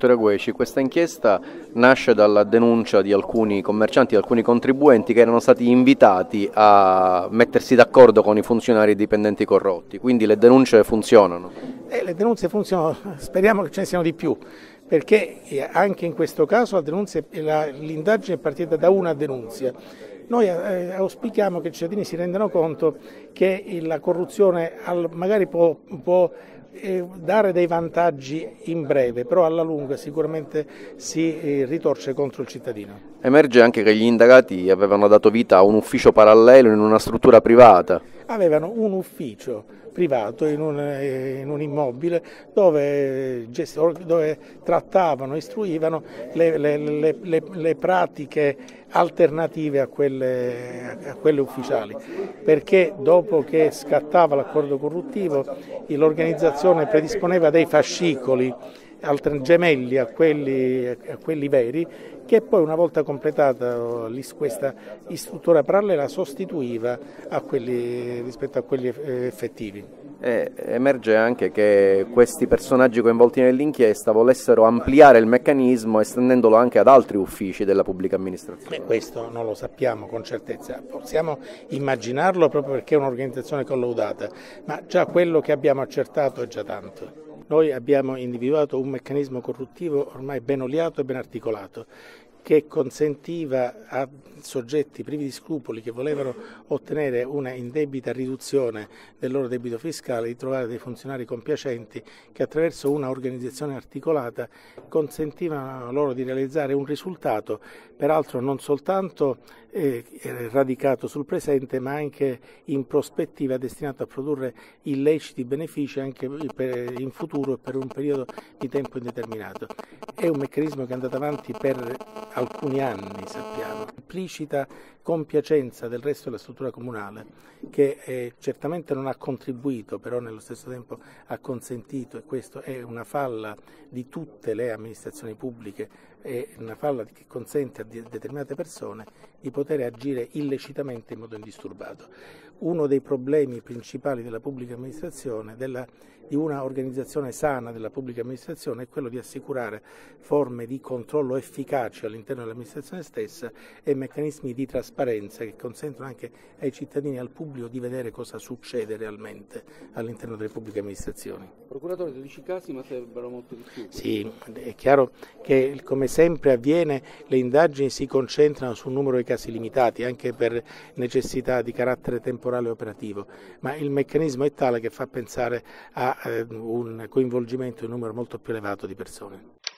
Ispettore Gueci, questa inchiesta nasce dalla denuncia di alcuni commercianti, di alcuni contribuenti che erano stati invitati a mettersi d'accordo con i funzionari e dipendenti corrotti, quindi le denunce funzionano. Le denunce funzionano, speriamo che ce ne siano di più, perché anche in questo caso l'indagine è partita da una denunzia. Noi auspichiamo che i cittadini si rendano conto che la corruzione magari può dare dei vantaggi in breve, però alla lunga sicuramente si ritorce contro il cittadino. Emerge anche che gli indagati avevano dato vita a un ufficio parallelo in una struttura privata. Avevano un ufficio privato in un immobile dove trattavano, istruivano le pratiche alternative a quelle ufficiali, perché dopo che scattava l'accordo corruttivo l'organizzazione predisponeva dei fascicoli gemelli a quelli veri, che poi una volta completata questa istruttoria parallela sostituiva rispetto a quelli effettivi. Emerge anche che questi personaggi coinvolti nell'inchiesta volessero ampliare il meccanismo estendendolo anche ad altri uffici della pubblica amministrazione. Questo non lo sappiamo con certezza, possiamo immaginarlo proprio perché è un'organizzazione collaudata, ma già quello che abbiamo accertato è già tanto. Noi abbiamo individuato un meccanismo corruttivo ormai ben oliato e ben articolato, che consentiva a soggetti privi di scrupoli che volevano ottenere una indebita riduzione del loro debito fiscale di trovare dei funzionari compiacenti che attraverso una organizzazione articolata consentivano loro di realizzare un risultato, peraltro non soltanto radicato sul presente ma anche in prospettiva destinato a produrre illeciti benefici anche in futuro e per un periodo di tempo indeterminato. È un meccanismo che è andato avanti per alcuni anni, sappiamo, implicita compiacenza del resto della struttura comunale, che certamente non ha contribuito, però nello stesso tempo ha consentito, e questo è una falla di tutte le amministrazioni pubbliche, è una falla che consente a determinate persone di poter agire illecitamente in modo indisturbato. Uno dei problemi principali della pubblica amministrazione, di una organizzazione sana della pubblica amministrazione, è quello di assicurare forme di controllo efficaci all'interno dell'amministrazione stessa e meccanismi di trasparenza che consentono anche ai cittadini e al pubblico di vedere cosa succede realmente all'interno delle pubbliche amministrazioni. Procuratore, 12 casi, ma sarebbero molto di più. Sì, è chiaro che come sempre avviene, le indagini si concentrano su un numero di casi limitati, anche per necessità di carattere temporale e operativo, ma il meccanismo è tale che fa pensare a un coinvolgimento di un numero molto più elevato di persone.